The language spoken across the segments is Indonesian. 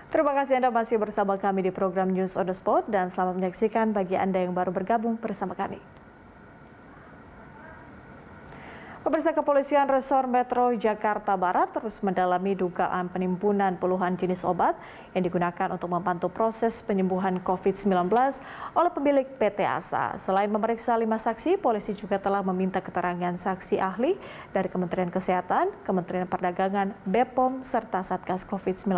Terima kasih Anda masih bersama kami di program News on the Spot dan selamat menyaksikan bagi Anda yang baru bergabung bersama kami. Pemirsa, Kepolisian Resor Metro Jakarta Barat terus mendalami dugaan penimbunan puluhan jenis obat yang digunakan untuk membantu proses penyembuhan COVID-19 oleh pemilik PT Asa. Selain memeriksa 5 saksi, polisi juga telah meminta keterangan saksi ahli dari Kementerian Kesehatan, Kementerian Perdagangan, BPOM, serta Satgas COVID-19.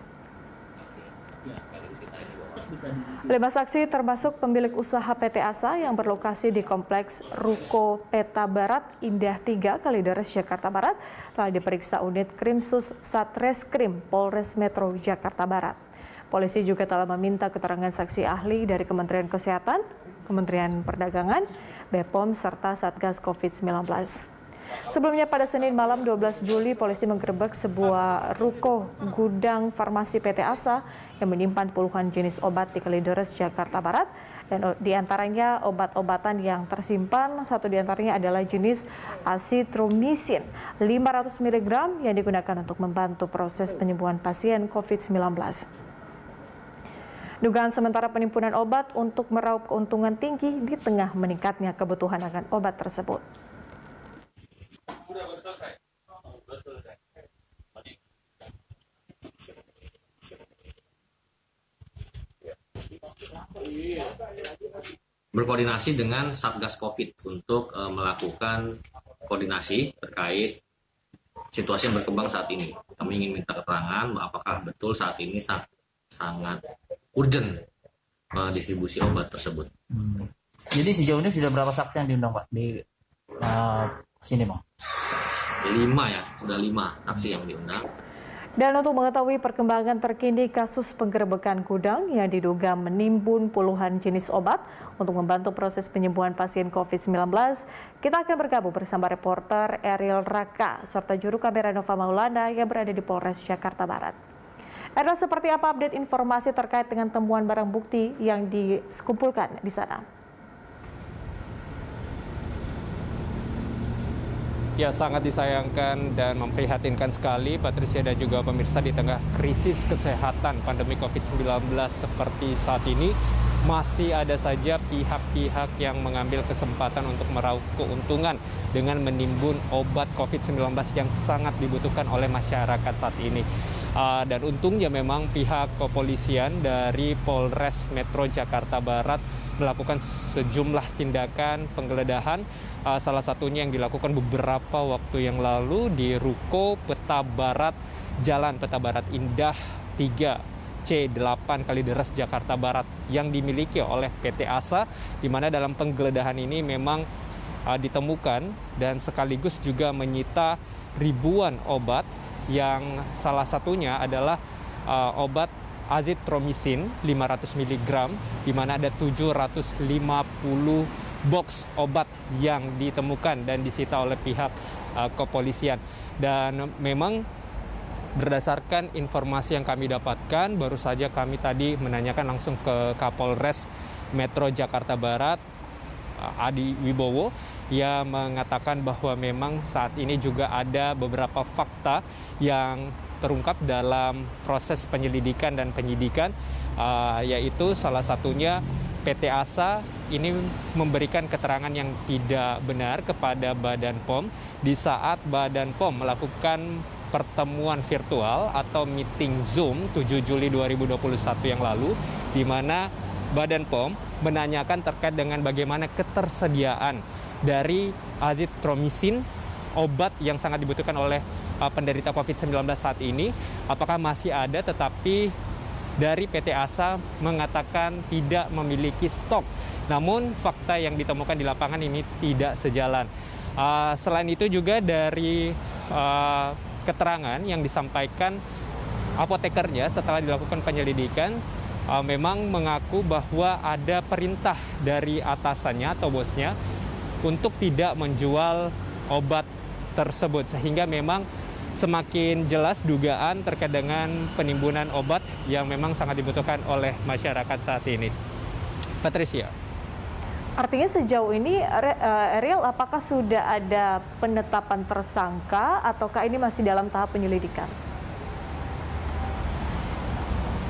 5 saksi termasuk pemilik usaha PT Asa yang berlokasi di Kompleks Ruko Peta Barat Indah 3 Kalideres Jakarta Barat telah diperiksa unit Krimsus Satreskrim Polres Metro Jakarta Barat. Polisi juga telah meminta keterangan saksi ahli dari Kementerian Kesehatan, Kementerian Perdagangan, BPOM, serta Satgas COVID-19. Sebelumnya pada Senin malam 12 Juli, polisi menggerebek sebuah ruko gudang farmasi PT Asa yang menyimpan puluhan jenis obat di Kalideres, Jakarta Barat. Dan diantaranya obat-obatan yang tersimpan, satu diantaranya adalah jenis asitromisin 500 mg yang digunakan untuk membantu proses penyembuhan pasien COVID-19. Dugaan sementara penimbunan obat untuk meraup keuntungan tinggi di tengah meningkatnya kebutuhan akan obat tersebut. Berkoordinasi dengan Satgas COVID untuk melakukan koordinasi terkait situasi yang berkembang saat ini. Kami ingin minta keterangan apakah betul saat ini sangat urgent distribusi obat tersebut. Jadi sejauh ini sudah berapa saksi yang diundang, Pak, di sini, Pak? 5 ya, sudah 5 saksi yang diundang. Dan untuk mengetahui perkembangan terkini kasus penggerebekan gudang yang diduga menimbun puluhan jenis obat untuk membantu proses penyembuhan pasien COVID-19, kita akan bergabung bersama reporter Ariel Raka serta juru kamera Nova Maulana yang berada di Polres Jakarta Barat. Ariel, seperti apa update informasi terkait dengan temuan barang bukti yang dikumpulkan di sana? Ya, sangat disayangkan dan memprihatinkan sekali, Patricia dan juga pemirsa, di tengah krisis kesehatan pandemi COVID-19 seperti saat ini, masih ada saja pihak-pihak yang mengambil kesempatan untuk meraup keuntungan dengan menimbun obat COVID-19 yang sangat dibutuhkan oleh masyarakat saat ini. Dan untungnya memang pihak kepolisian dari Polres Metro Jakarta Barat melakukan sejumlah tindakan penggeledahan, salah satunya yang dilakukan beberapa waktu yang lalu di Ruko Peta Barat, Jalan Peta Barat Indah 3 C8 Kalideres Jakarta Barat yang dimiliki oleh PT Asa, di mana dalam penggeledahan ini memang ditemukan dan sekaligus juga menyita ribuan obat yang salah satunya adalah obat azitromisin 500 mg, di mana ada 750 box obat yang ditemukan dan disita oleh pihak kepolisian. Dan memang berdasarkan informasi yang kami dapatkan, baru saja kami tadi menanyakan langsung ke Kapolres Metro Jakarta Barat, Adi Wibowo, ia mengatakan bahwa memang saat ini juga ada beberapa fakta yang terungkap dalam proses penyelidikan dan penyidikan, yaitu salah satunya PT Asa ini memberikan keterangan yang tidak benar kepada Badan POM di saat Badan POM melakukan pertemuan virtual atau meeting Zoom 7 Juli 2021 yang lalu, di mana Badan POM menanyakan terkait dengan bagaimana ketersediaan dari azitromisin, obat yang sangat dibutuhkan oleh penderita COVID-19 saat ini, apakah masih ada, tetapi dari PT Asa mengatakan tidak memiliki stok. Namun fakta yang ditemukan di lapangan ini tidak sejalan. Selain itu juga dari keterangan yang disampaikan apotekernya setelah dilakukan penyelidikan, memang mengaku bahwa ada perintah dari atasannya atau bosnya untuk tidak menjual obat tersebut, sehingga memang semakin jelas dugaan terkait dengan penimbunan obat yang memang sangat dibutuhkan oleh masyarakat saat ini. Patricia. Artinya sejauh ini, Ariel, apakah sudah ada penetapan tersangka ataukah ini masih dalam tahap penyelidikan?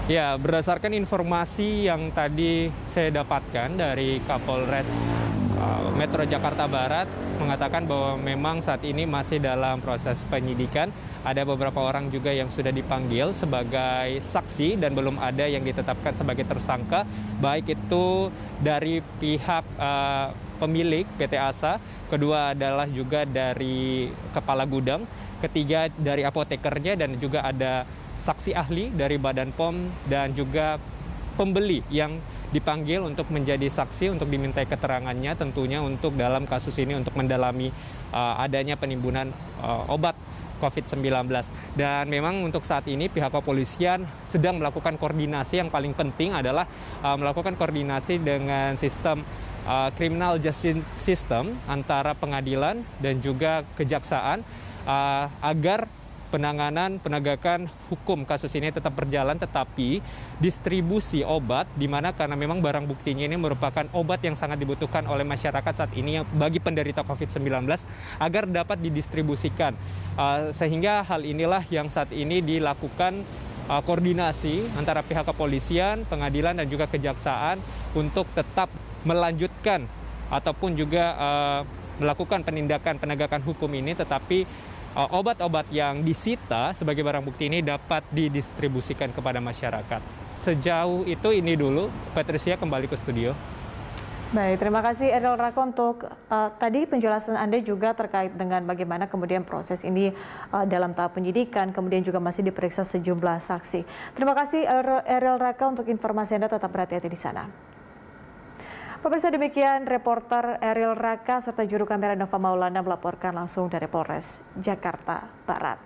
Ya, berdasarkan informasi yang tadi saya dapatkan dari Kapolres Metro Jakarta Barat mengatakan bahwa memang saat ini masih dalam proses penyidikan. Ada beberapa orang juga yang sudah dipanggil sebagai saksi dan belum ada yang ditetapkan sebagai tersangka, baik itu dari pihak pemilik PT Asa, kedua adalah juga dari kepala gudang, ketiga dari apotekernya, dan juga ada saksi ahli dari Badan POM dan juga pembeli yang dipanggil untuk menjadi saksi untuk dimintai keterangannya tentunya untuk dalam kasus ini untuk mendalami adanya penimbunan obat COVID-19. Dan memang untuk saat ini pihak kepolisian sedang melakukan koordinasi. Yang paling penting adalah melakukan koordinasi dengan sistem criminal justice system antara pengadilan dan juga kejaksaan agar penegakan hukum kasus ini tetap berjalan, tetapi distribusi obat, di mana karena memang barang buktinya ini merupakan obat yang sangat dibutuhkan oleh masyarakat saat ini bagi penderita COVID-19 agar dapat didistribusikan. Sehingga hal inilah yang saat ini dilakukan koordinasi antara pihak kepolisian, pengadilan, dan juga kejaksaan untuk tetap melanjutkan ataupun juga melakukan penegakan hukum ini, tetapi obat-obat yang disita sebagai barang bukti ini dapat didistribusikan kepada masyarakat. Sejauh itu ini dulu, Patricia kembali ke studio. Baik, terima kasih Eril Raka untuk tadi penjelasan Anda juga terkait dengan bagaimana kemudian proses ini dalam tahap penyidikan, kemudian juga masih diperiksa sejumlah saksi. Terima kasih Eril Raka untuk informasi Anda, tetap berhati-hati di sana. Pemirsa, demikian reporter Eril Raka serta juru kamera Nova Maulana melaporkan langsung dari Polres Jakarta Barat.